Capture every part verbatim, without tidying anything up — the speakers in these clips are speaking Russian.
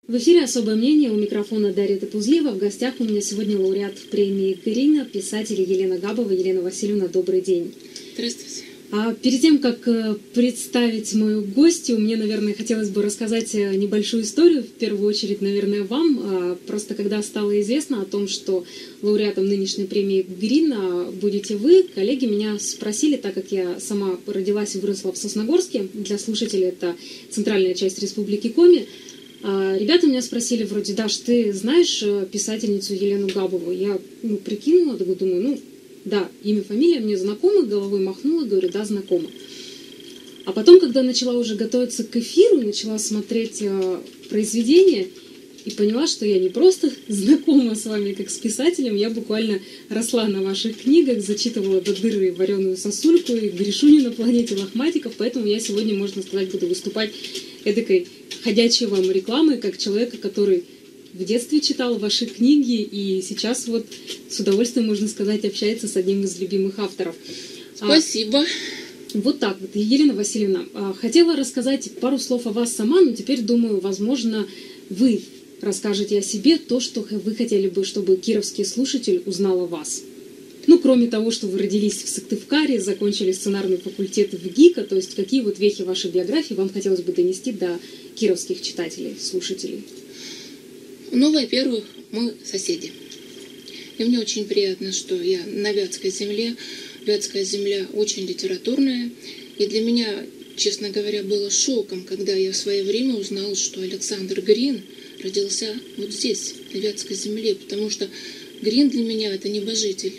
В эфире «Особое мнение», у микрофона Дарья Топузлиева. В гостях у меня сегодня лауреат премии «Грина», писатель Елена Габова. Елена Васильевна, добрый день. Здравствуйте. А перед тем, как представить мою гостью, мне, наверное, хотелось бы рассказать небольшую историю, в первую очередь, наверное, вам. Просто когда стало известно о том, что лауреатом нынешней премии «Грина» будете вы, коллеги меня спросили, так как я сама родилась и выросла в Сосногорске, для слушателей это центральная часть Республики Коми, ребята меня спросили вроде: «Даш, ты знаешь писательницу Елену Габову?» Я ну, прикинула, думаю, ну, да, имя, фамилия мне знакома, головой махнула, говорю, да, знакома. А потом, когда начала уже готовиться к эфиру, начала смотреть э, произведения и поняла, что я не просто знакома с вами как с писателем, я буквально росла на ваших книгах, зачитывала до дыры «Вареную сосульку» и «Гришуню на планете лохматиков», поэтому я сегодня, можно сказать, буду выступать эдакой ходячей вам рекламой, как человека, который в детстве читал ваши книги и сейчас вот с удовольствием, можно сказать, общается с одним из любимых авторов. Спасибо. А, вот так вот. Елена Васильевна, а, хотела рассказать пару слов о вас сама, но теперь, думаю, возможно, вы расскажете о себе то, что вы хотели бы, чтобы кировский слушатель узнал о вас. Ну, кроме того, что вы родились в Сыктывкаре, закончили сценарный факультет в ГИКа, то есть какие вот вехи вашей биографии вам хотелось бы донести до кировских читателей, слушателей? Ну, во-первых, мы соседи. И мне очень приятно, что я на Вятской земле. Вятская земля очень литературная. И для меня, честно говоря, было шоком, когда я в свое время узнала, что Александр Грин родился вот здесь, на Вятской земле. Потому что Грин для меня — это небожитель.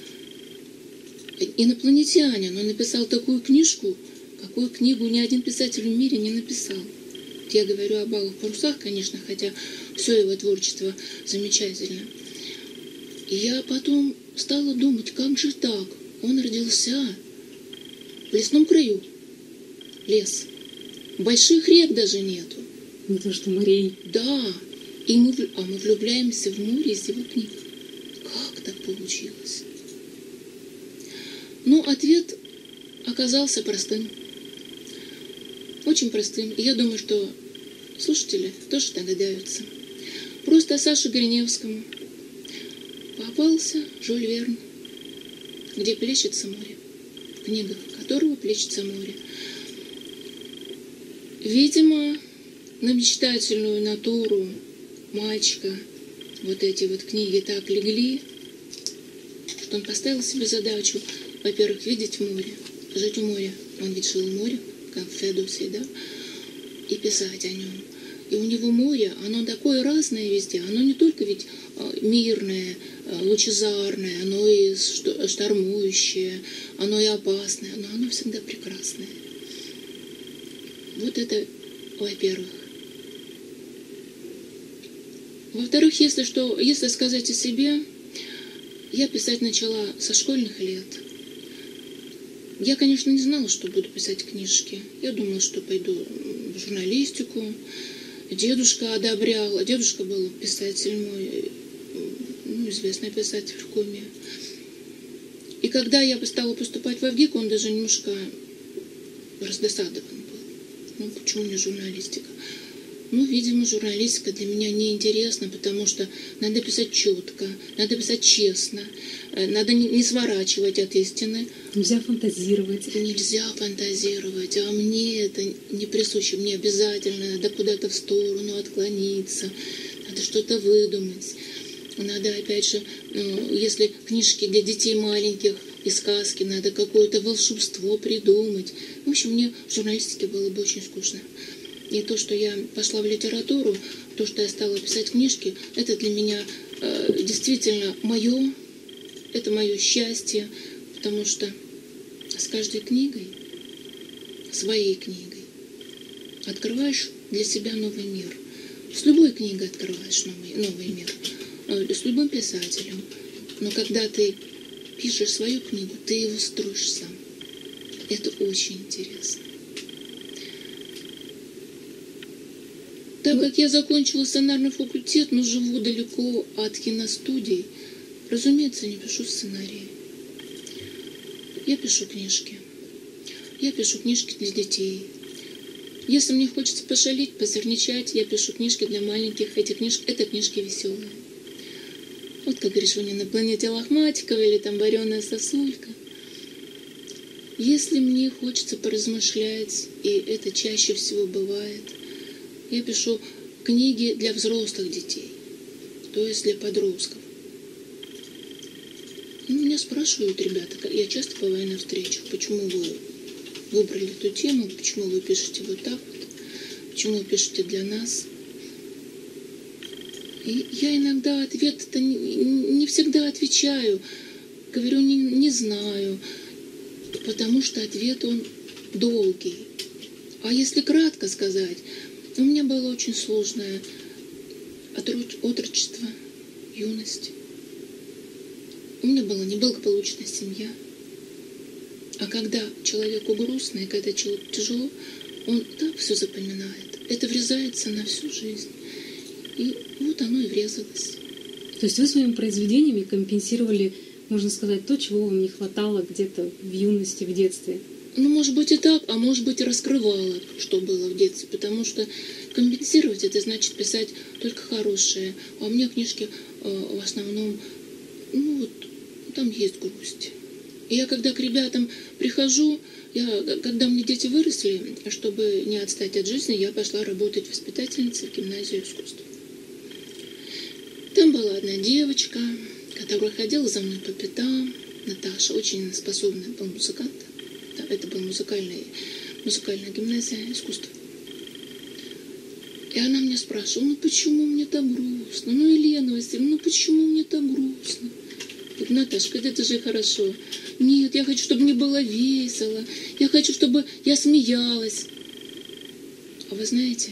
Инопланетянин. Он написал такую книжку, какую книгу ни один писатель в мире не написал. Я говорю о «Балых парусах», конечно, хотя все его творчество замечательно. И я потом стала думать, как же так? Он родился в лесном краю. Лес. Больших рек даже нету. Не то что морей. Да. И мы, а мы влюбляемся в море из его книг. Как так получилось? Ну, ответ оказался простым. Очень простым. И я думаю, что слушатели тоже догадаются. Просто Саше Гриневскому попался Жюль Верн, где плещется море, в книгах которого плещется море. Видимо, на мечтательную натуру мальчика вот эти вот книги так легли, что он поставил себе задачу, во-первых, видеть море, жить у моря. Он ведь жил в море, как в Федусе, да, и писать о нем. И у него море, оно такое разное везде, оно не только ведь мирное, лучезарное, оно и штормующее, оно и опасное, но оно всегда прекрасное. Вот это, во-первых. Во-вторых, если что, если сказать о себе, я писать начала со школьных лет. Я, конечно, не знала, что буду писать книжки. Я думала, что пойду в журналистику. Дедушка одобрял. Дедушка был писатель мой, ну, известный писатель в Коми. И когда я стала поступать в ВГИК, он даже немножко раздосадован был. Ну, почему не журналистика? Ну, видимо, журналистика для меня неинтересна, потому что надо писать четко, надо писать честно, надо не, не сворачивать от истины. Нельзя фантазировать. Нельзя фантазировать, а мне это не присуще. Мне обязательно надо куда-то в сторону отклониться, надо что-то выдумать. Надо, опять же, ну, если книжки для детей маленьких и сказки, надо какое-то волшебство придумать. В общем, мне в журналистике было бы очень скучно. И то, что я пошла в литературу, то, что я стала писать книжки, это для меня э, действительно мое, это мое счастье, потому что с каждой книгой, своей книгой, открываешь для себя новый мир. С любой книгой открываешь новый, новый мир, э, с любым писателем. Но когда ты пишешь свою книгу, ты его строишь сам. Это очень интересно. Так как я закончила сценарный факультет, но живу далеко от киностудий, разумеется, не пишу сценарии. Я пишу книжки. Я пишу книжки для детей. Если мне хочется пошалить, позерничать, я пишу книжки для маленьких. Эти книжки, это книжки веселые. Вот как говоришь, на планете Лохматикова или там вареная сосулька. Если мне хочется поразмышлять, и это чаще всего бывает, я пишу книги для взрослых детей, то есть для подростков. И меня спрашивают ребята, я часто бываю на встречах, почему вы выбрали эту тему, почему вы пишете вот так вот, почему вы пишете для нас. И я иногда ответ-то не, не всегда отвечаю, говорю, не, не знаю, потому что ответ он долгий. А если кратко сказать, у меня было очень сложное отрочество, юность. У меня была неблагополучная семья. А когда человеку грустно и когда человеку тяжело, он так все запоминает. Это врезается на всю жизнь. И вот оно и врезалось. То есть вы своими произведениями компенсировали, можно сказать, то, чего вам не хватало где-то в юности, в детстве? Ну, может быть и так, а может быть и раскрывала, что было в детстве. Потому что компенсировать — это значит писать только хорошее. А у меня книжки э, в основном, ну вот, там есть грусть. И я когда к ребятам прихожу, я, когда мне дети выросли, чтобы не отстать от жизни, я пошла работать воспитательницей в гимназию искусств. Там была одна девочка, которая ходила за мной по пятам. Наташа, очень способная была музыкант. Да, это была музыкальная, музыкальная гимназия искусств. И она меня спрашивала, ну почему мне так грустно? Ну, Елена Васильевна, ну почему мне так грустно? Я говорю, Наташка, это же хорошо. Нет, я хочу, чтобы мне было весело. Я хочу, чтобы я смеялась. А вы знаете,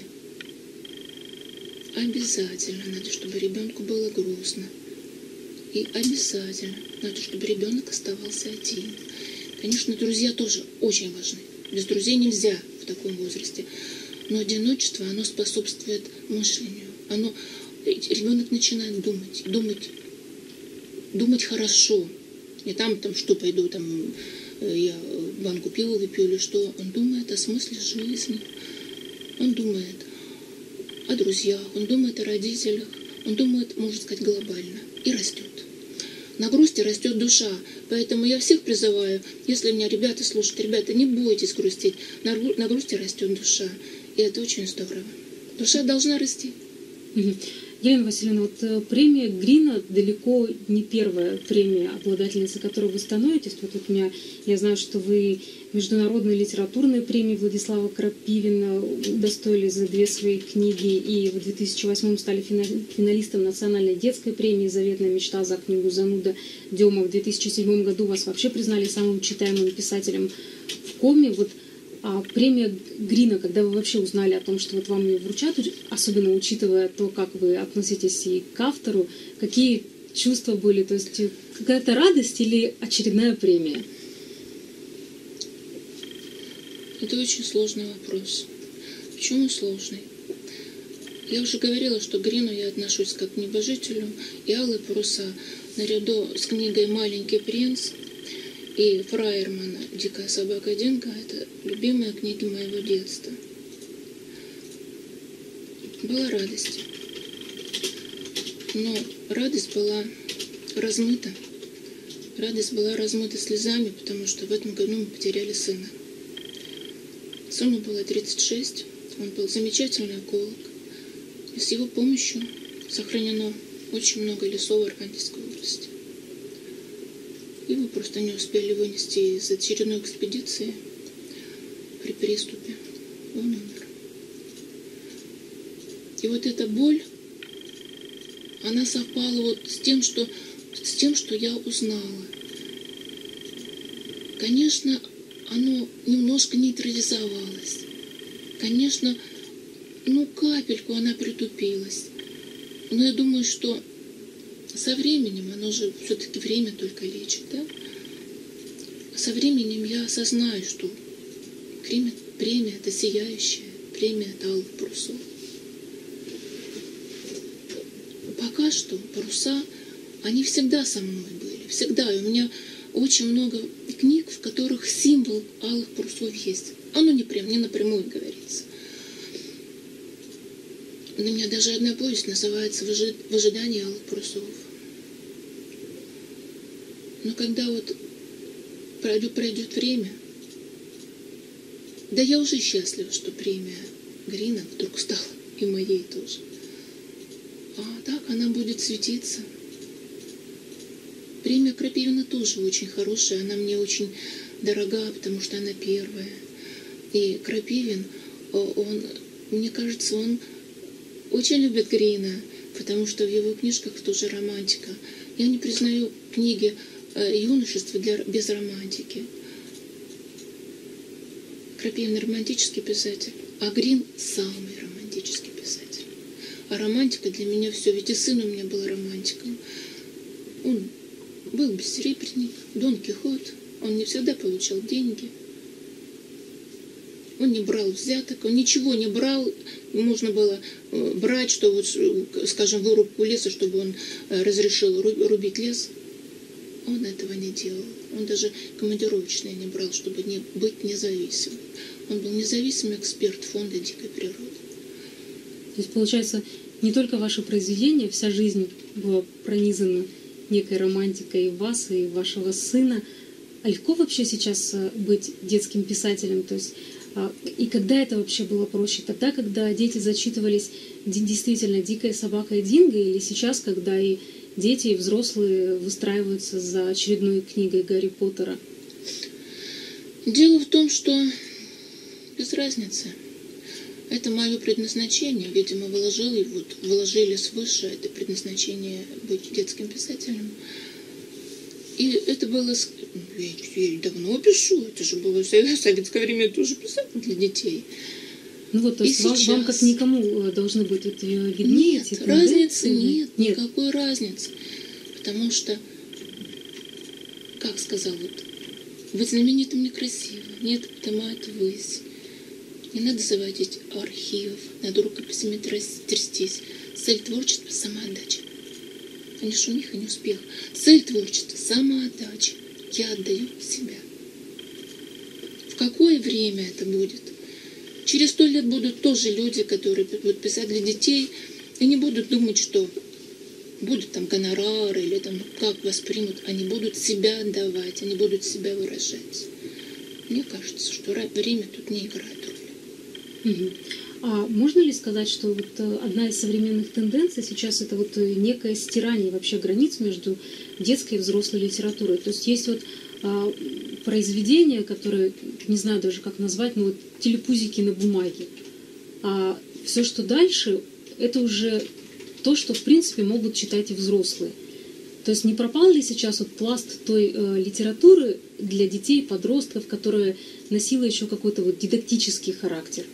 обязательно надо, чтобы ребенку было грустно. И обязательно надо, чтобы ребенок оставался один. Конечно, друзья тоже очень важны. Без друзей нельзя в таком возрасте. Но одиночество, оно способствует мышлению. Оно, ребенок начинает думать, думать, думать хорошо. Не там, там, что пойду, там, я банку пива выпью или что. Он думает о смысле жизни. Он думает о друзьях, он думает о родителях. Он думает, можно сказать, глобально. И растет. На грусти растет душа. Поэтому я всех призываю, если меня ребята слушают, ребята, не бойтесь грустить. На, на грусти растет душа. И это очень здорово. Душа должна расти. Елена Васильевна, вот премия Грина далеко не первая премия, обладательница которой вы становитесь. Вот у меня, я знаю, что вы международной литературной премии Владислава Крапивина удостоились за две свои книги, и в две тысячи восьмом стали финалистом национальной детской премии «Заветная мечта» за книгу Зануда Дема. В две тысячи седьмом году вас вообще признали самым читаемым писателем в Коми. Вот А премия Грина, когда вы вообще узнали о том, что вот вам ее вручат, особенно учитывая то, как вы относитесь и к автору, какие чувства были? То есть какая-то радость или очередная премия? Это очень сложный вопрос. Почему сложный? Я уже говорила, что к Грину я отношусь как к небожителю, и «Алые паруса» наряду с книгой «Маленький принц» и Фраермана «Дикая собака Динго» — это любимые книги моего детства. Была радость. Но радость была размыта. Радость была размыта слезами, потому что в этом году мы потеряли сына. Сыну было тридцать шесть, он был замечательный эколог. И с его помощью сохранено очень много лесов в Архангельской области. Его просто не успели вынести из очередной экспедиции при приступе. Он умер. И вот эта боль, она совпала вот с тем, что, с тем, что я узнала. Конечно, оно немножко нейтрализовалось. Конечно, ну, капельку она притупилась. Но я думаю, что со временем, оно же все-таки время только лечит, да? Со временем я осознаю, что премия, премия это сияющая, премия это «Алых парусов». Пока что паруса, они всегда со мной были, всегда. И у меня очень много книг, в которых символ алых парусов есть. Оно не прям, не напрямую говорится. У меня даже одна повесть называется «В ожидании алых парусов». Но когда вот пройдет, пройдет время, да я уже счастлива, что премия Грина вдруг стала и моей тоже. А так она будет светиться. Премия Крапивина тоже очень хорошая, она мне очень дорога, потому что она первая. И Крапивин, он, мне кажется, он очень любит Грина, потому что в его книжках тоже романтика. Я не признаю книги юношества для, без романтики. Крапивин романтический писатель, а Грин самый романтический писатель. А романтика для меня все, ведь и сын у меня был романтиком. Он был бессеребренник, Дон Кихот, он не всегда получал деньги. Он не брал взяток, он ничего не брал. Можно было брать, что вот, скажем, вырубку леса, чтобы он разрешил рубить лес. Он этого не делал. Он даже командировочные не брал, чтобы не быть независимым. Он был независимый эксперт фонда дикой природы. То есть, получается, не только ваше произведение, вся жизнь была пронизана некой романтикой и вас, и вашего сына. А легко вообще сейчас быть детским писателем? То есть, и когда это вообще было проще? Тогда, когда дети зачитывались действительно «Дикая собака» и «Динго», или сейчас, когда и дети, и взрослые выстраиваются за очередной книгой Гарри Поттера? Дело в том, что без разницы. Это мое предназначение. Видимо, вложили, вот, вложили свыше это предназначение быть детским писателем. И это было... Я, я давно пишу. Это же было в советское время, тоже писал для детей. Ну вот, то есть вам, сейчас... вам как никому должны быть это виднее? Нет, эти разницы нет, нет, никакой разницы. Потому что, как сказал, вот, быть знаменитым некрасиво. Нет, поднимает ввысь. Не надо заводить архивов, надо рукописями трястись. Цель творчества — самоотдача. А не шумиха, не успех. Цель творчества — самоотдача. Я отдаю себя. В какое время это будет? Через сто лет будут тоже люди, которые будут писать для детей, и не будут думать, что будут там гонорары или там как воспримут. Они будут себя отдавать, они будут себя выражать. Мне кажется, что время тут не играет роли. Угу. А можно ли сказать, что вот одна из современных тенденций сейчас это вот некое стирание вообще границ между детской и взрослой литературой? То есть есть вот а, произведения, которые, не знаю даже как назвать, но вот телепузики на бумаге. А все, что дальше, это уже то, что в принципе могут читать и взрослые. То есть не пропал ли сейчас вот пласт той э, литературы для детей, подростков, которая носила еще какой-то вот дидактический характер?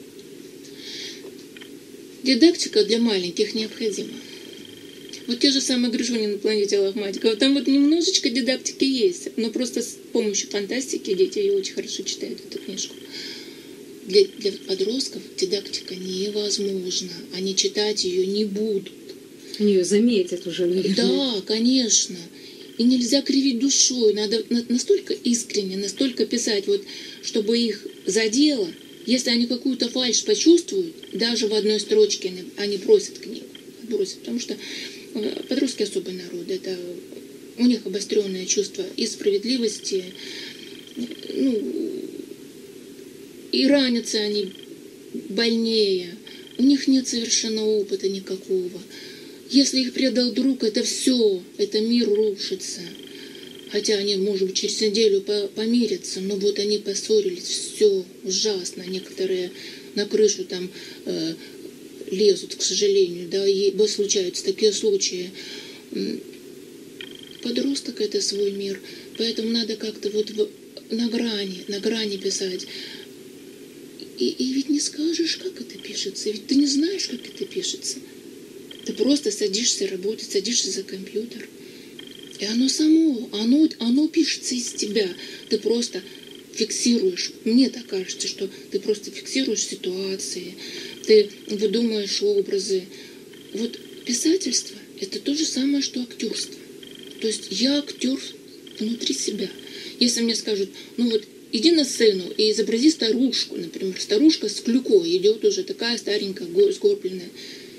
Дидактика для маленьких необходима. Вот те же самые «Грижуни на планете Лохматикова». Там вот немножечко дидактики есть, но просто с помощью фантастики дети ее очень хорошо читают, эту книжку. Для, для подростков дидактика невозможна. Они читать ее не будут. Они ее заметят уже, наверное. Да, конечно. И нельзя кривить душой. Надо настолько искренне, настолько писать, вот, чтобы их задело. Если они какую-то фальшь почувствуют, даже в одной строчке они, они просят книгу. Бросят, потому что подростки особый народ. Это у них обостренное чувство и справедливости, ну, и ранятся они больнее. У них нет совершенно опыта никакого. Если их предал друг, это все, это мир рушится. Хотя они, может быть, через неделю помирятся, но вот они поссорились, все ужасно. Некоторые на крышу там э, лезут, к сожалению, да, и случаются такие случаи. Подросток — это свой мир, поэтому надо как-то вот в, на грани, на грани писать. И, и ведь не скажешь, как это пишется, ведь ты не знаешь, как это пишется. Ты просто садишься работать, садишься за компьютер. И оно само, оно, оно пишется из тебя. Ты просто фиксируешь, мне так кажется, что ты просто фиксируешь ситуации, ты выдумаешь образы. Вот писательство — это то же самое, что актерство. То есть я актер внутри себя. Если мне скажут, ну вот иди на сцену и изобрази старушку, например, старушка с клюкой идет уже такая старенькая, сгорбленная.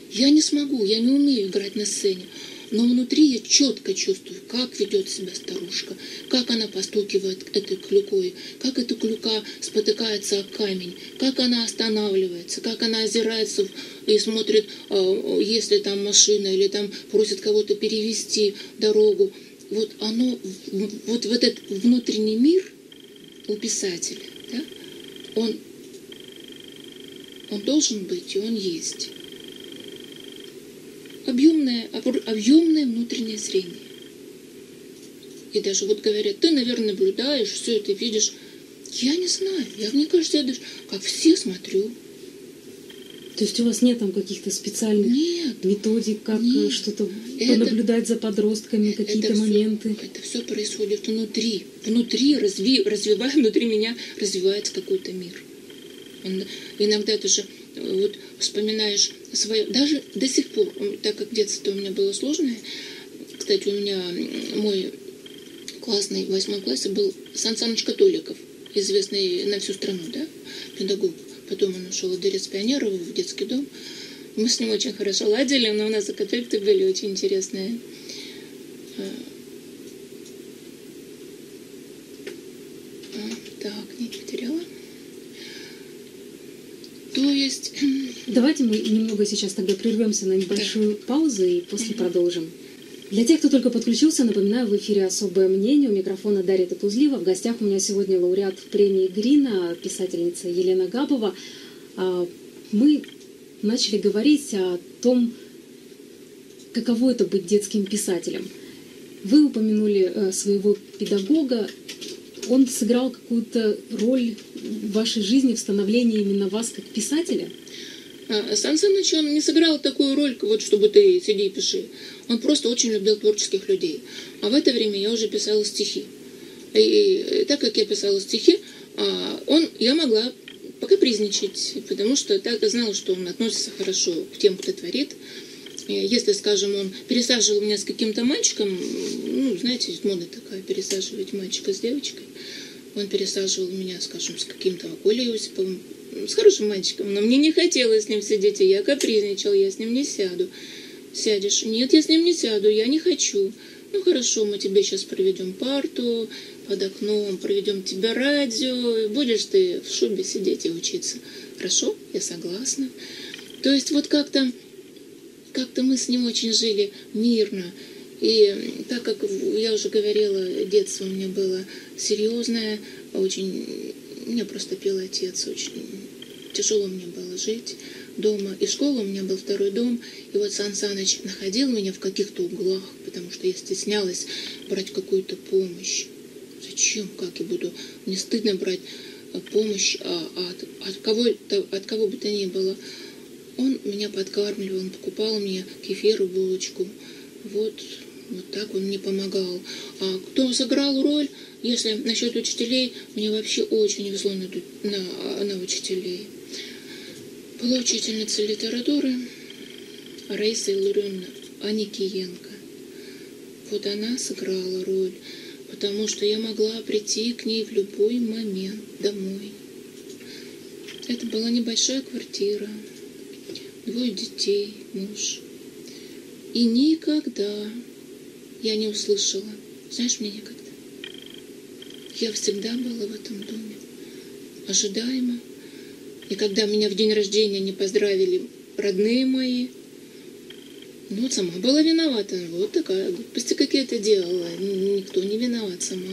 Я не смогу, я не умею играть на сцене. Но внутри я четко чувствую, как ведет себя старушка, как она постукивает этой клюкой, как эта клюка спотыкается о камень, как она останавливается, как она озирается и смотрит, если там машина или там просит кого-то перевести дорогу. Вот оно, вот, вот этот внутренний мир у писателя, да, он, он должен быть, и он есть. Объемное, объемное внутреннее зрение. И даже вот говорят, ты, наверное, наблюдаешь, все это видишь. Я не знаю, я, мне кажется, я даже как все смотрю. То есть у вас нет там каких-то специальных нет, методик, как нет. что-то Это, понаблюдать за подростками, какие-то это моменты? Все, это все происходит внутри. Внутри, разви, развивая, внутри меня развивается какой-то мир. Он, иногда даже вот вспоминаешь свое, даже до сих пор, так как детство у меня было сложное, кстати, у меня мой классный в восьмом классе был Сан Саныч Католиков, известный на всю страну, да, педагог. Потом он ушел в Дворец пионеров, в детский дом. Мы с ним очень хорошо ладили, но у нас конфликты были очень интересные. А, так, не потеряла. То есть... Давайте мы немного сейчас тогда прервемся на небольшую да. паузу и после mm-hmm. продолжим. Для тех, кто только подключился, напоминаю, в эфире «Особое мнение». У микрофона Дарья Татузлива. В гостях у меня сегодня лауреат премии Грина, писательница Елена Габова. Мы начали говорить о том, каково это быть детским писателем. Вы упомянули своего педагога. Он сыграл какую-то роль в вашей жизни в становлении именно вас как писателя? Сан Саныч, он не сыграл такую роль, вот чтобы ты сиди и пиши. Он просто очень любил творческих людей. А в это время я уже писала стихи. И так как я писала стихи, он, я могла покапризничать, потому что так я знала, что он относится хорошо к тем, кто творит. Если, скажем, он пересаживал меня с каким-то мальчиком, ну, знаете, мода такая, пересаживать мальчика с девочкой. Он пересаживал меня, скажем, с каким-то Колей Осиповым, с хорошим мальчиком, но мне не хотелось с ним сидеть, и я капризничала, я с ним не сяду. Сядешь? Нет, я с ним не сяду, я не хочу. Ну хорошо, мы тебе сейчас проведем парту под окном, проведем тебе радио, будешь ты в шубе сидеть и учиться. Хорошо, я согласна. То есть вот как-то как-то мы с ним очень жили мирно. И так как я уже говорила, детство у меня было серьезное, очень... Меня просто пил отец, очень тяжело мне было жить дома. И школа у меня был второй дом. И вот Сан Саныч находил меня в каких-то углах, потому что я стеснялась брать какую-то помощь. Зачем? Как я буду? Мне стыдно брать помощь от, от, кого, от кого бы то ни было. Он меня подкармливал, он покупал мне кефир и булочку. Вот, вот так он мне помогал. А кто сыграл роль? Если насчет учителей, мне вообще очень не везло на, на, на учителей. Была учительница литературы Раиса Илларионовна Аникиенко. Вот она сыграла роль, потому что я могла прийти к ней в любой момент домой. Это была небольшая квартира, двое детей, муж. И никогда я не услышала, знаешь, мне никогда. Я всегда была в этом доме, ожидаемо. И когда меня в день рождения не поздравили родные мои, ну, вот сама была виновата. Вот такая глупости какие-то делала. Никто не виноват, сама.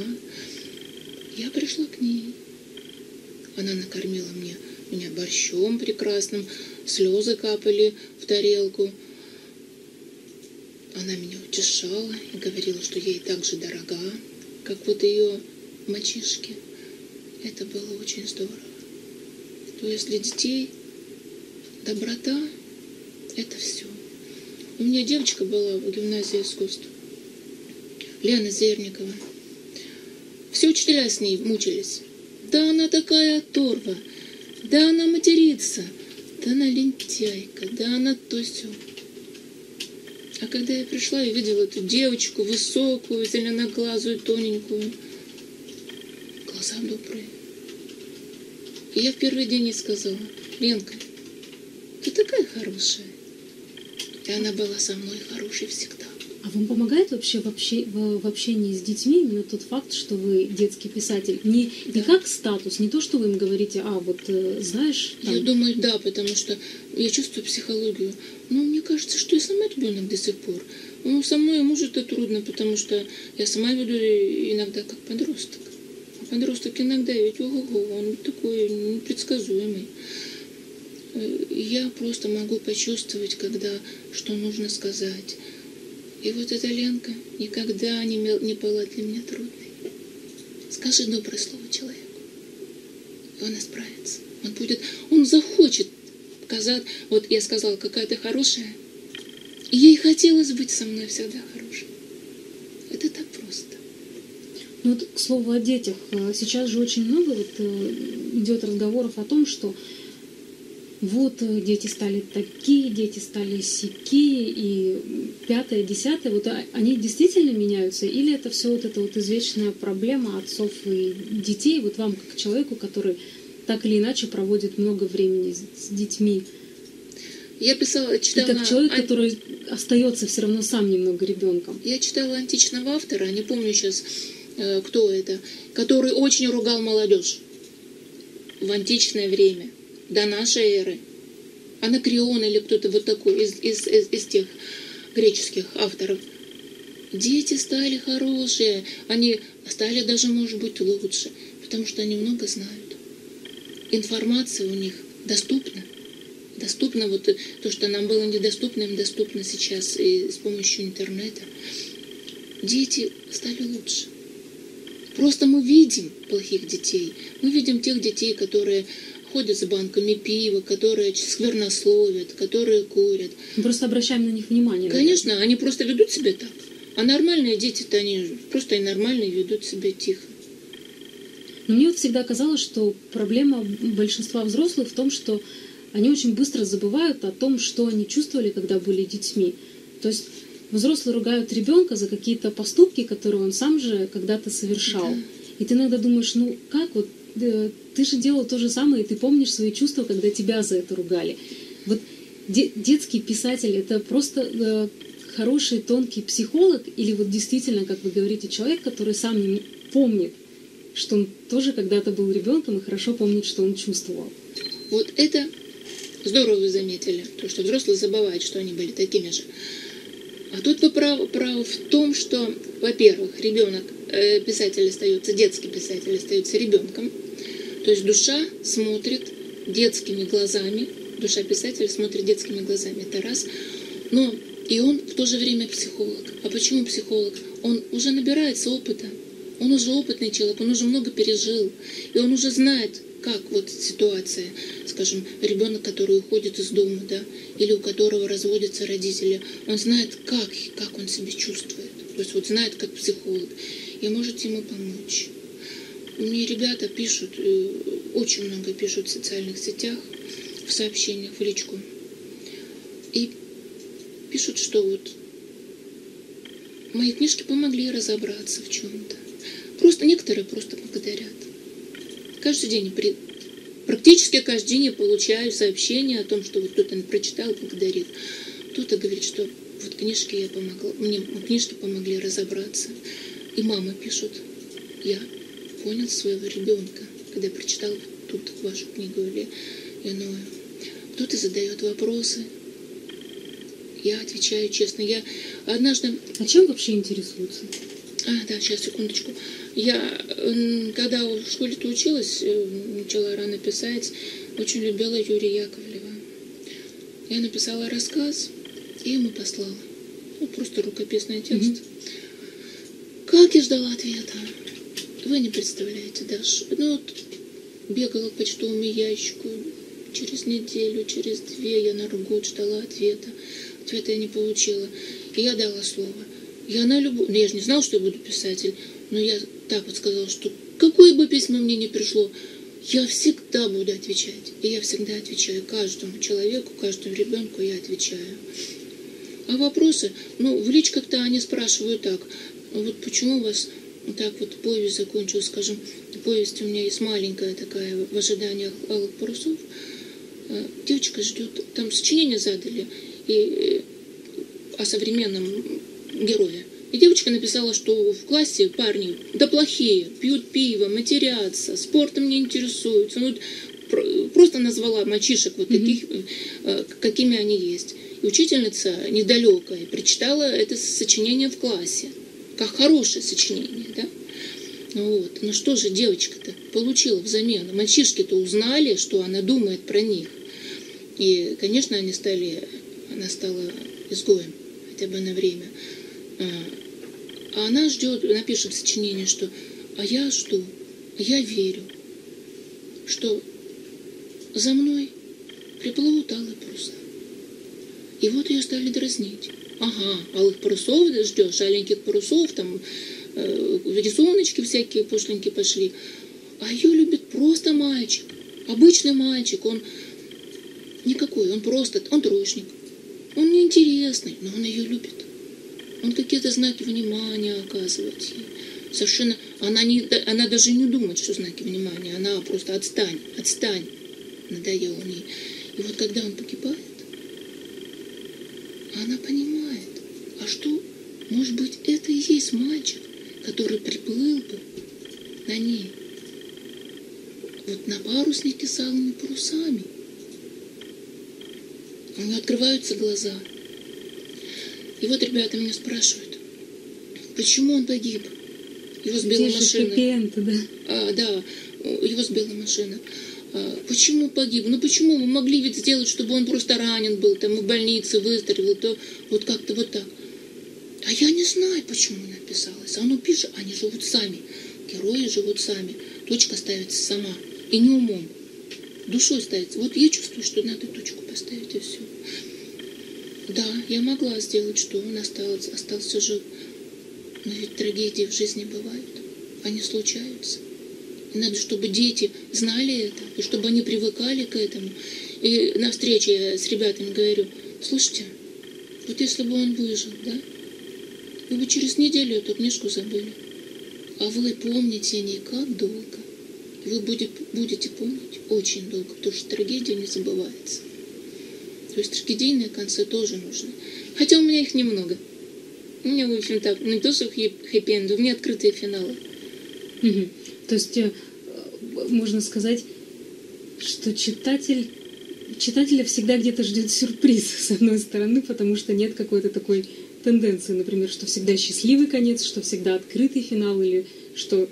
Я пришла к ней. Она накормила мне, меня борщом прекрасным, слезы капали в тарелку. Она меня утешала и говорила, что ей так же дорога, как вот ее мальчишки. Это было очень здорово. То есть для детей доброта – это все. У меня девочка была в гимназии искусств, Лена Зерникова. Все учителя с ней мучились. Да она такая оторва, да она матерится, да она лентяйка, да она то сё. А когда я пришла и видела эту девочку высокую, зеленоглазую, тоненькую, глаза добрые. И я в первый день ей сказала: Ленка, ты такая хорошая. И она была со мной хорошей всегда. А вам помогает вообще в, обще... в общении с детьми именно тот факт, что вы детский писатель? Не, Да. не как статус, не то, что вы им говорите, а вот знаешь... Там... Я думаю, да, потому что я чувствую психологию. Но мне кажется, что я сама ребенок до сих пор. Ну, со мной, может, это трудно, потому что я сама веду иногда как подросток. А подросток иногда ведь, ого-го, он такой непредсказуемый. Я просто могу почувствовать, когда, что нужно сказать. И вот эта Ленка никогда не, не была для меня трудной. Скажи доброе слово человеку, и он исправится. Он будет, он захочет сказать, вот я сказала, какая ты хорошая, и ей хотелось быть со мной всегда хорошей. Это так просто. Ну вот, к слову о детях, сейчас же очень много вот идет разговоров о том, что вот дети стали такие, дети стали сякие, и пятое, десятое, вот они действительно меняются, или это все вот эта вот извечная проблема отцов и детей, вот вам как человеку, который так или иначе проводит много времени с детьми? Я писала, читала... И как человек, который остается все равно сам немного ребенком. Я читала античного автора, не помню сейчас, кто это, который очень ругал молодежь в античное время. До нашей эры. Анакреон или кто-то вот такой из, из, из, из тех греческих авторов. Дети стали хорошие, они стали даже, может быть, лучше, потому что они много знают. Информация у них доступна. Доступна вот то, что нам было недоступно, им доступно сейчас и с помощью интернета. Дети стали лучше. Просто мы видим плохих детей. Мы видим тех детей, которые ходят с банками пива, которые сквернословят, которые курят. Мы просто обращаем на них внимание. Конечно, наверное. Они просто ведут себя так. А нормальные дети-то, они просто и нормальные ведут себя тихо. Но мне вот всегда казалось, что проблема большинства взрослых в том, что они очень быстро забывают о том, что они чувствовали, когда были детьми. То есть взрослые ругают ребенка за какие-то поступки, которые он сам же когда-то совершал. Да. И ты иногда думаешь, ну как вот, ты же делал то же самое, и ты помнишь свои чувства, когда тебя за это ругали. Вот де- детский писатель — это просто э, хороший, тонкий психолог, или вот действительно, как вы говорите, человек, который сам не помнит, что он тоже когда-то был ребенком и хорошо помнит, что он чувствовал. Вот это здорово вы заметили, то, что взрослые забывают, что они были такими же. А тут вы правы, правы в том, что, во-первых, ребенок, э, писатель остается, детский писатель остается ребенком. То есть душа смотрит детскими глазами, душа писателя смотрит детскими глазами, это раз. Но и он в то же время психолог. А почему психолог? Он уже набирается опыта, он уже опытный человек, он уже много пережил, и он уже знает, как вот ситуация, скажем, ребенок, который уходит из дома, да, или у которого разводятся родители, он знает, как, как он себя чувствует, то есть вот знает, как психолог, и может ему помочь. Мне ребята пишут, очень много пишут в социальных сетях, в сообщениях, в личку. И пишут, что вот мои книжки помогли разобраться в чем-то. Просто некоторые просто благодарят. Каждый день, практически каждый день я получаю сообщения о том, что вот кто-то прочитал, благодарит. Кто-то говорит, что вот книжки я помогла, мне книжки помогли разобраться. И мама пишет, я понял своего ребенка, когда прочитал тут вашу книгу или иную. Кто-то задает вопросы, я отвечаю честно. Я однажды... А чем вообще интересуются? А, да, сейчас, секундочку. Я, когда в школе-то училась, начала рано писать, очень любила Юрия Яковлева. Я написала рассказ и ему послала. Ну, просто рукописный текст. Mm-hmm. Как я ждала ответа. Вы не представляете, Даша. Ну, вот бегала к почтовому ящику. Через неделю, через две я на год ждала ответа. Ответа я не получила. И я дала слово. Я на любую... Я же не знала, что я буду писатель. Но я так вот сказала, что какое бы письмо мне ни пришло, я всегда буду отвечать. И я всегда отвечаю каждому человеку, каждому ребенку я отвечаю. А вопросы, ну, в личках-то они спрашивают так. Вот почему у вас так вот повесть закончилась, скажем, повесть у меня есть маленькая такая, в ожидании алых парусов. Девочка ждет, там сочинение задали, и о современном герое. И девочка написала, что в классе парни, да плохие, пьют пиво, матерятся, спортом не интересуются. Ну, просто назвала мальчишек вот таких, mm-hmm. какими они есть. И учительница недалекая прочитала это сочинение в классе. Как хорошее сочинение, да? Вот. Ну что же девочка-то получила взамен? Мальчишки-то узнали, что она думает про них. И, конечно, они стали, она стала изгоем, хотя бы на время. А она ждет, напишет сочинение, что «а я жду, я верю, что за мной приплывут алые паруса». И вот ее стали дразнить. Ага, алых парусов ждешь, аленьких парусов, там э, рисуночки всякие пошленькие пошли. А ее любит просто мальчик, обычный мальчик, он никакой, он просто, он троечник. Он неинтересный, но он ее любит. Он какие-то знаки внимания оказывает ей. Совершенно, она, не, она даже не думает, что знаки внимания, она просто отстань, отстань, надоело ей. И вот когда он погибает, она понимает, а что, может быть, это и есть мальчик, который приплыл бы на ней, вот на паруснике с алыми парусами. У нее открываются глаза. И вот ребята меня спрашивают, почему он погиб? Его сбила машина. Хэппи-энд, да? А, да, его сбила машина. А, почему погиб? Ну почему? Мы могли ведь сделать, чтобы он просто ранен был, там в больнице выздоровел, то вот как-то вот так. А я не знаю, почему написалось. А оно пишет, они живут сами. Герои живут сами. Точка ставится сама. И не умом. Душой ставится. Вот я чувствую, что надо точку поставить, и все. Да, я могла сделать, что он остался, остался жив. Но ведь трагедии в жизни бывают. Они случаются. И надо, чтобы дети знали это, и чтобы они привыкали к этому. И на встрече я с ребятами говорю, слушайте, вот если бы он выжил, да, вы бы через неделю эту книжку забыли. А вы помните о ней как долго. Вы будете, будете помнить очень долго, потому что трагедия не забывается. То есть трагедийные концы тоже нужны. Хотя у меня их немного. У меня, в общем, так, не то, что хэппи-энд, у меня открытые финалы. Угу. То есть можно сказать, что читатель, читателя всегда где-то ждет сюрприз, с одной стороны, потому что нет какой-то такой тенденции, например, что всегда счастливый конец, что всегда открытый финал, или что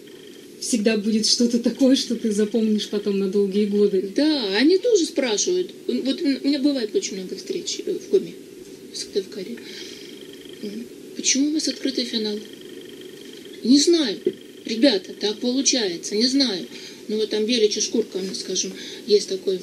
всегда будет что-то такое, что ты запомнишь потом на долгие годы. Да, они тоже спрашивают. Вот у меня бывает очень много встреч в Коме, в Сыктывкаре. Почему у вас открытый финал? Не знаю. Ребята, так получается, не знаю. Ну вот там беличья шкурка, скажем, есть такой,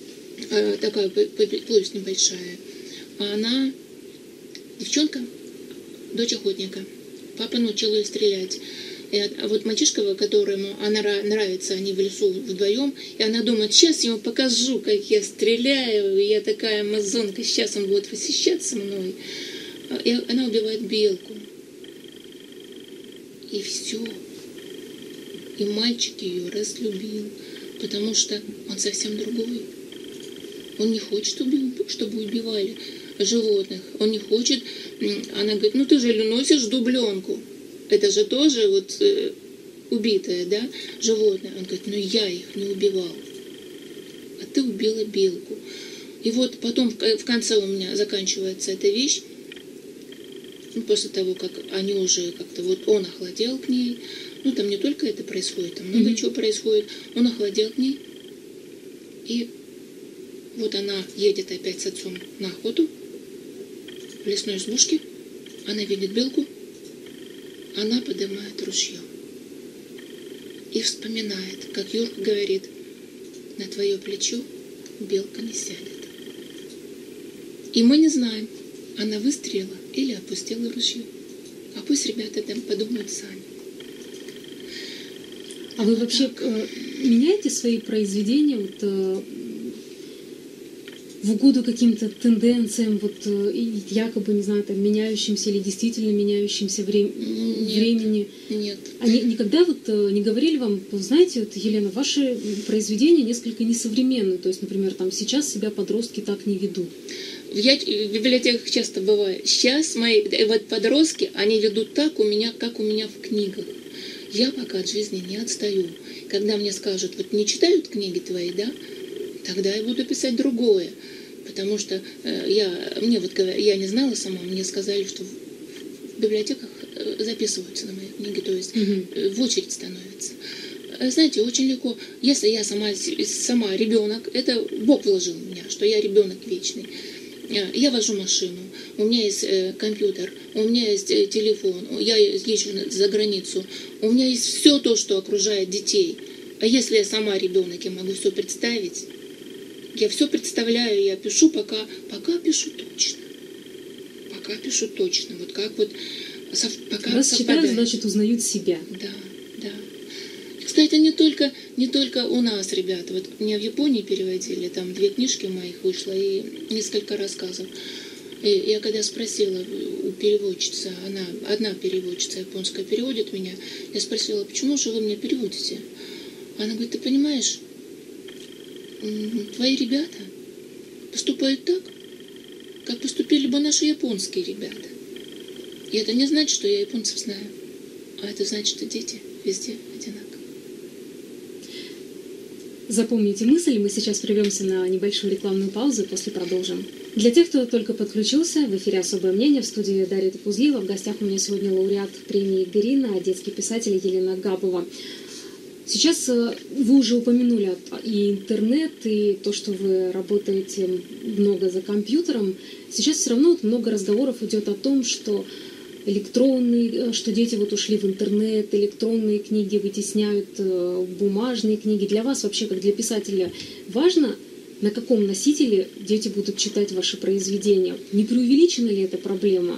э, такая повесть небольшая. А она девчонка, дочь охотника. Папа научил ее стрелять. И, а вот мальчишка, которому она нравится, они в лесу вдвоем, и она думает, сейчас я ему покажу, как я стреляю, я такая амазонка, сейчас он будет восхищаться мной. И она убивает белку. И все. И мальчик ее разлюбил, потому что он совсем другой. Он не хочет, чтобы, чтобы убивали животных. Он не хочет... Она говорит, ну ты же носишь дубленку. Это же тоже вот э, убитое, да, животное. Он говорит, ну я их не убивал. А ты убила белку. И вот потом в конце у меня заканчивается эта вещь. Ну, после того, как они уже как-то... Вот он охладел к ней. Ну, там не только это происходит, там много mm-hmm. чего происходит. Он охладел к ней. И вот она едет опять с отцом на охоту в лесной избушке. Она видит белку. Она поднимает ружье. И вспоминает, как Юрка говорит, на твое плечо белка не сядет. И мы не знаем, она выстрелила или опустила ружье. А пусть ребята там подумают сами. А вы вообще э, меняете свои произведения вот, э, в угоду каким-то тенденциям, вот, э, якобы, не знаю, там, меняющимся или действительно меняющимся вре- нет, времени? Нет. Они никогда вот э, не говорили вам, знаете, вот, Елена, ваши произведения несколько несовременны, то есть, например, там сейчас себя подростки так не ведут? Я в библиотеках часто бываю. Сейчас мои вот подростки, они ведут так у меня, как у меня в книгах. Я пока от жизни не отстаю. Когда мне скажут, вот не читают книги твои, да, тогда я буду писать другое. Потому что э, я, мне вот, я не знала сама, мне сказали, что в, в библиотеках записываются на мои книги, то есть mm-hmm. в очередь становятся. Знаете, очень легко, если я сама, сама ребенок, это Бог вложил в меня, что я ребенок вечный. Я вожу машину, у меня есть э, компьютер, у меня есть э, телефон, я езжу за границу, у меня есть все то, что окружает детей. А если я сама ребенок, я могу все представить. Я все представляю, я пишу, пока, пока пишу точно. Пока пишу точно. Вот как вот сов, пока Раз читают, значит, узнают себя. Да, да. Кстати, не только, не только у нас, ребята. Вот меня в Японии переводили, там две книжки моих вышло и несколько рассказов. И я когда спросила у переводчицы, она, одна переводчица японская переводит меня, я спросила, почему же вы меня переводите? Она говорит, ты понимаешь, твои ребята поступают так, как поступили бы наши японские ребята. И это не значит, что я японцев знаю, а это значит, что дети везде одинаковые. Запомните мысль, мы сейчас прервемся на небольшую рекламную паузу, после продолжим. Для тех, кто только подключился, в эфире «Особое мнение», в студии Дарья Топузлиева. В гостях у меня сегодня лауреат премии «Грина», детский писатель Елена Габова. Сейчас вы уже упомянули и интернет, и то, что вы работаете много за компьютером. Сейчас все равно вот много разговоров идет о том, что электронные, что дети вот ушли в интернет, электронные книги вытесняют бумажные книги. Для вас вообще, как для писателя, важно, на каком носителе дети будут читать ваши произведения? Не преувеличена ли эта проблема?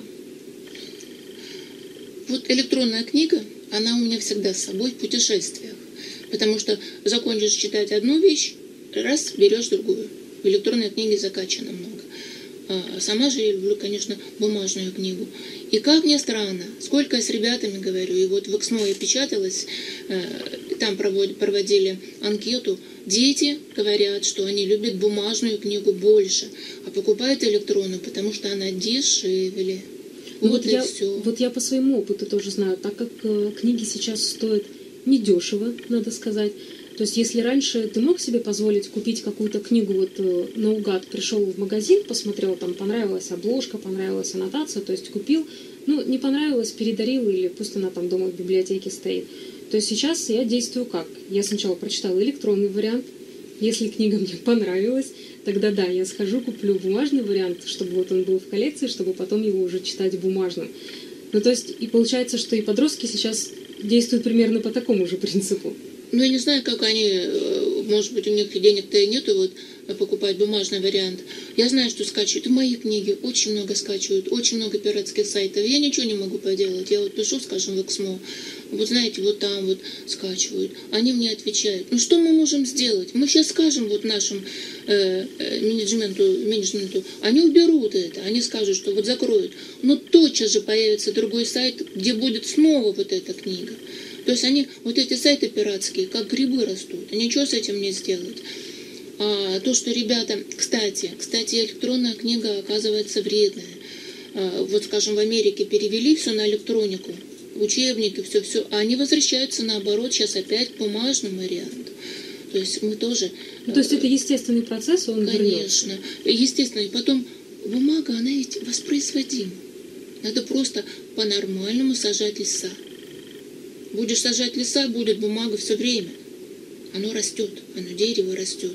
Вот электронная книга, она у меня всегда с собой в путешествиях. Потому что закончишь читать одну вещь, раз, берешь другую. В электронной книге закачано много. А сама же я люблю, конечно, бумажную книгу. И как мне странно, сколько я с ребятами говорю, и вот в Эксмо я печаталась, там проводили анкету, дети говорят, что они любят бумажную книгу больше, а покупают электронную, потому что она дешевле. Вот, вот и я, все. Вот я по своему опыту тоже знаю, так как э, книги сейчас стоят недешево, надо сказать. То есть, если раньше ты мог себе позволить купить какую-то книгу, вот э, наугад пришел в магазин, посмотрел, там понравилась обложка, понравилась аннотация, то есть купил, ну, не понравилось, передарил, или пусть она там дома в библиотеке стоит. То есть сейчас я действую как? Я сначала прочитала электронный вариант, если книга мне понравилась, тогда да, я схожу, куплю бумажный вариант, чтобы вот он был в коллекции, чтобы потом его уже читать бумажным. Ну, то есть, и получается, что и подростки сейчас действуют примерно по такому же принципу. Ну, я не знаю, как они, может быть, у них денег-то и нету, вот, покупать бумажный вариант. Я знаю, что скачивают. И мои книги очень много скачивают, очень много пиратских сайтов. Я ничего не могу поделать. Я вот пишу, скажем, в Эксмо, вот знаете, вот там вот скачивают. Они мне отвечают. Ну, что мы можем сделать? Мы сейчас скажем вот нашему э, менеджменту, менеджменту, они уберут это, они скажут, что вот закроют. Но тотчас же появится другой сайт, где будет снова вот эта книга. То есть они, вот эти сайты пиратские, как грибы растут. И ничего с этим не сделать. А то, что ребята... Кстати, кстати, электронная книга оказывается вредная. А, вот, скажем, в Америке перевели все на электронику, учебники, все-все. А они возвращаются, наоборот, сейчас опять к бумажному варианту. То есть мы тоже... Ну, то есть это естественный процесс, он Конечно. вернется. Естественно. И потом бумага, она ведь воспроизводима. Надо просто по-нормальному сажать леса. Будешь сажать леса, будет бумага все время. Оно растет, оно дерево растет.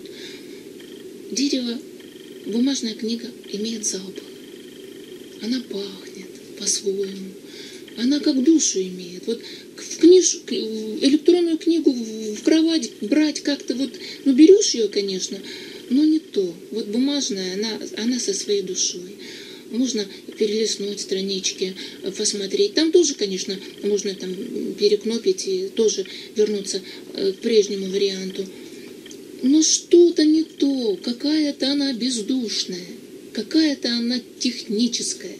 Дерево, бумажная книга имеет запах. Она пахнет по-своему. Она как душу имеет. Вот в книж, электронную книгу в кровать брать как-то вот, ну берешь ее, конечно, но не то. Вот бумажная, она, она со своей душой. Можно перелистнуть странички, посмотреть. Там тоже, конечно, можно там перекнопить и тоже вернуться к прежнему варианту. Но что-то не то, какая-то она бездушная, какая-то она техническая.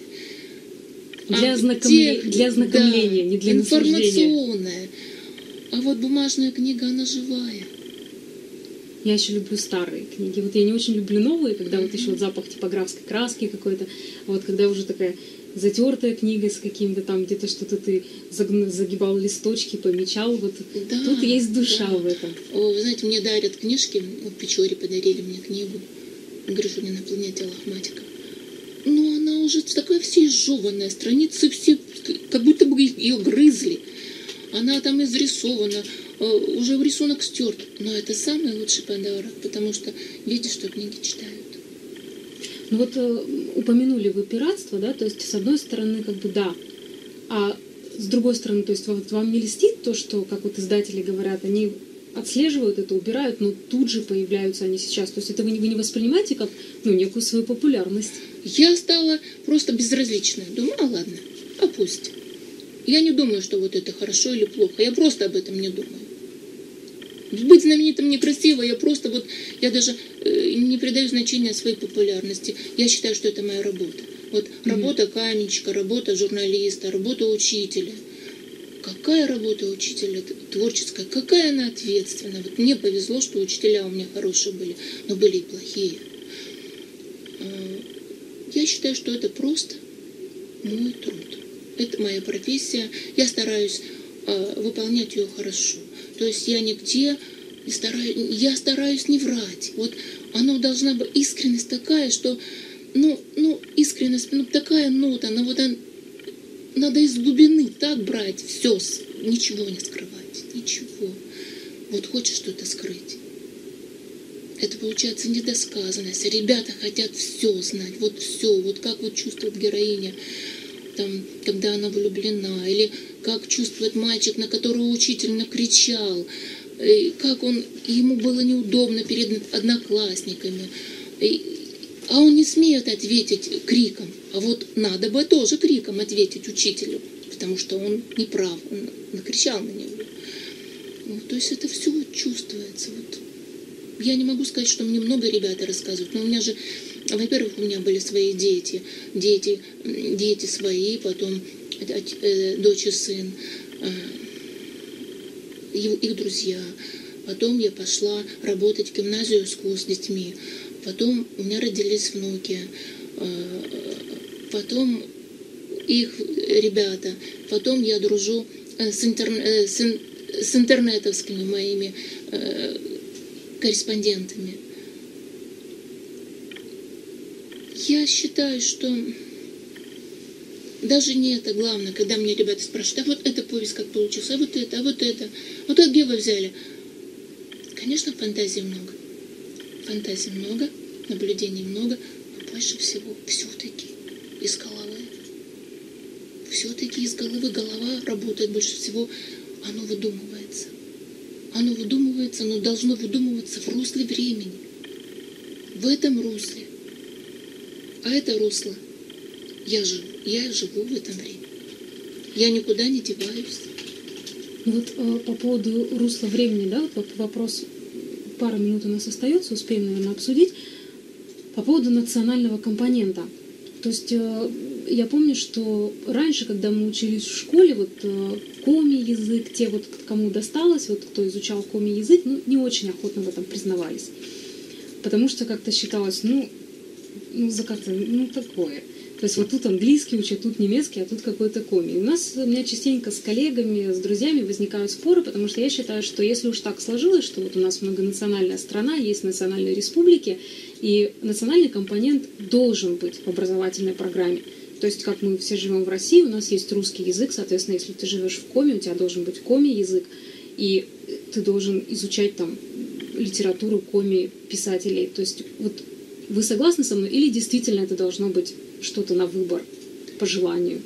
Для, а знакомле... где... для ознакомления, да, не для информационная. А вот бумажная книга, она живая. Я еще люблю старые книги. Вот я не очень люблю новые, когда mm-hmm. вот еще вот запах типографской краски какой-то. А вот когда уже такая затертая книга с каким-то там, где-то что-то ты загибал листочки, помечал. Вот да, тут есть душа да. в этом. О, вы знаете, мне дарят книжки. Вот в Печоре подарили мне книгу. Гриффиня на планете Лохматика. Но она уже такая вся изжеванная. Страницы все, как будто бы ее грызли. Она там изрисована. Уже в рисунок стерт. Но это самый лучший подарок, потому что видишь, что книги читают. Ну вот э, упомянули вы пиратство, да, то есть с одной стороны, как бы да, а с другой стороны, то есть вот вам не льстит то, что, как вот издатели говорят, они отслеживают это, убирают, но тут же появляются они сейчас. То есть это вы не, вы не воспринимаете как ну, некую свою популярность? Я стала просто безразличной. Думаю, а ладно, а пусть. Я не думаю, что вот это хорошо или плохо. Я просто об этом не думаю. Быть знаменитым некрасиво, я просто вот, я даже э, не придаю значения своей популярности. Я считаю, что это моя работа. Вот mm-hmm. работа каменщика, работа журналиста, работа учителя. Какая работа учителя творческая, какая она ответственная. Вот мне повезло, что учителя у меня хорошие были, но были и плохие. Я считаю, что это просто мой труд. Это моя профессия. Я стараюсь э, выполнять ее хорошо. То есть я нигде не стараюсь, я стараюсь не врать. Вот оно должна быть искренность такая, что, ну, ну искренность, ну такая нота, ну вот она, надо из глубины так брать, все, ничего не скрывать, ничего. Вот хочешь что-то скрыть. Это получается недосказанность. Ребята хотят все знать, вот все, вот как вот чувствует героиня, там, когда она влюблена, или как чувствует мальчик, на которого учитель накричал, и как он, ему было неудобно перед одноклассниками, и, а он не смеет ответить криком, а вот надо бы тоже криком ответить учителю, потому что он не прав, он накричал на него. Ну, то есть это все чувствуется. Вот. Я не могу сказать, что мне много ребята рассказывают, но у меня же, во-первых, у меня были свои дети, дети, дети свои, потом э, дочь и сын, э, их друзья. Потом я пошла работать в гимназию искусств с детьми. Потом у меня родились внуки. Э, потом их ребята. Потом я дружу с, интер... с, ин... с интернетовскими моими э, корреспондентами. Я считаю, что даже не это главное, когда мне ребята спрашивают, а вот эта повесть как получилась, а вот это, а вот это, вот это где вы взяли? Конечно, фантазии много. Фантазий много, наблюдений много, но больше всего все-таки из головы. Все-таки из головы. Голова работает больше всего, оно выдумывается. Оно выдумывается, но должно выдумываться в русле времени. В этом русле. А это русло. Я живу. Я живу в этом времени. Я никуда не деваюсь. Вот э, по поводу русла времени, да, вот вопрос, пара минут у нас остается, успеем, наверное, обсудить. По поводу национального компонента. То есть э, я помню, что раньше, когда мы учились в школе, вот э, коми-язык, те вот, кому досталось, вот кто изучал коми-язык, ну, не очень охотно в этом признавались. Потому что как-то считалось, ну, ну, за как-то, ну, такое. То есть вот тут английский учат, тут немецкий, а тут какой-то коми. У нас, у меня частенько с коллегами, с друзьями возникают споры, потому что я считаю, что если уж так сложилось, что вот у нас многонациональная страна, есть национальные республики, и национальный компонент должен быть в образовательной программе. То есть, как мы все живем в России, у нас есть русский язык, соответственно, если ты живешь в коми, у тебя должен быть коми-язык, и ты должен изучать там литературу коми-писателей. То есть, вот вы согласны со мной, или действительно это должно быть что-то на выбор, по желанию?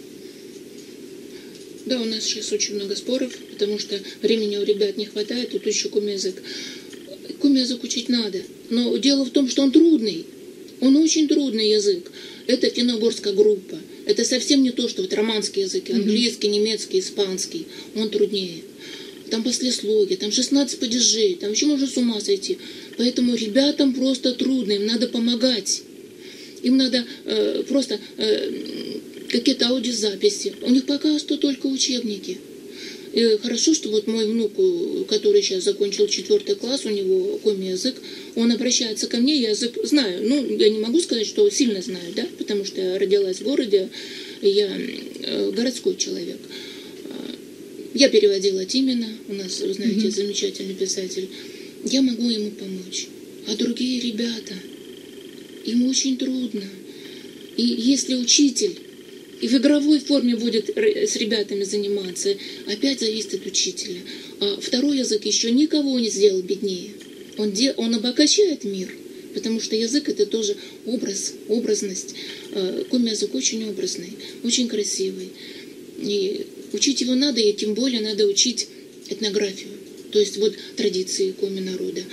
Да, у нас сейчас очень много споров, потому что времени у ребят не хватает, тут еще коми-язык. Коми-язык учить надо, но дело в том, что он трудный. Он очень трудный язык. Это финно-угорская группа. Это совсем не то, что вот романские языки, английский, немецкий, испанский. Он труднее. Там послесловие, там шестнадцать падежей, там еще можно с ума сойти. Поэтому ребятам просто трудно, им надо помогать. Им надо э, просто э, какие-то аудиозаписи. У них пока что только учебники. И хорошо, что вот мой внук, который сейчас закончил четвертый класс, у него коми-язык, он обращается ко мне, я язык знаю. Ну, я не могу сказать, что сильно знаю, да, потому что я родилась в городе, я городской человек. Я переводила Тимина, у нас, вы знаете, mm-hmm. замечательный писатель. Я могу ему помочь. А другие ребята, им очень трудно. И если учитель и в игровой форме будет с ребятами заниматься, опять зависит от учителя. А второй язык еще никого не сделал беднее. Он, де, он обогащает мир, потому что язык это тоже образ, образность. Коми-язык очень образный, очень красивый. И учить его надо, и тем более надо учить этнографию. То есть вот традиции коми-народа,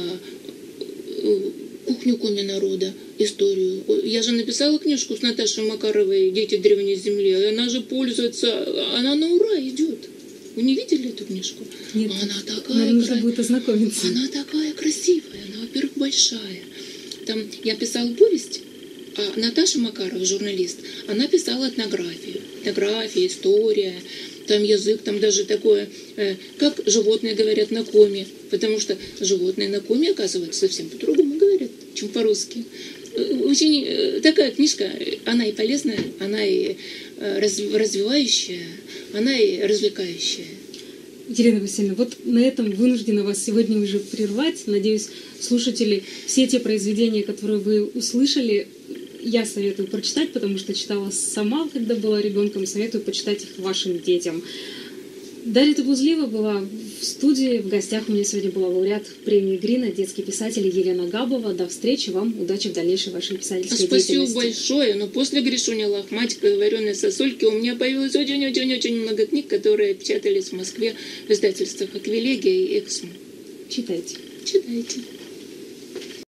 кухню коми-народа, историю. Я же написала книжку с Наташей Макаровой «Дети древней земли». Она же пользуется, она на ура идет. Вы не видели эту книжку? Нет, она такая, наверное, нужно будет ознакомиться. Она такая красивая, она, во-первых, большая. Там я писала повесть, а Наташа Макарова, журналист, она писала этнографию. Этнография, история, там язык, там даже такое, э, как животные говорят на коми, потому что животные на коми, оказывается, совсем по-другому говорят, чем по-русски. Очень э, такая книжка, она и полезная, она и э, развивающая, она и развлекающая. Елена Васильевна, вот на этом вынуждена вас сегодня уже прервать. Надеюсь, слушатели, все те произведения, которые вы услышали, я советую прочитать, потому что читала сама, когда была ребенком, советую почитать их вашим детям. Дарья Табузлиева была в студии, в гостях у меня сегодня была лауреат премии Грина, детский писатель Елена Габова. До встречи, вам удачи в дальнейшей вашей писательской Спасибо деятельности. Спасибо большое, но после Гришуня Лохматика и вареной сосульки у меня появилось очень-очень-очень много книг, которые печатались в Москве в издательствах «Аквилегия» и «Эксмо». Читайте. Читайте.